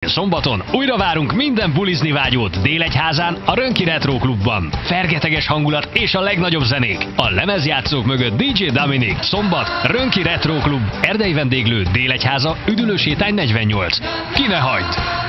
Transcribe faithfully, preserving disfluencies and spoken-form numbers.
Szombaton újra várunk minden bulizni vágyót Délegyházán, a Rönki Retro Klubban. Fergeteges hangulat és a legnagyobb zenék. A lemezjátszók mögött dé dzsé Dominik. Szombat, Rönki Retro Klub, Erdei vendéglő, Délegyháza, Üdülősétány negyvennyolc. Ki ne hagyd!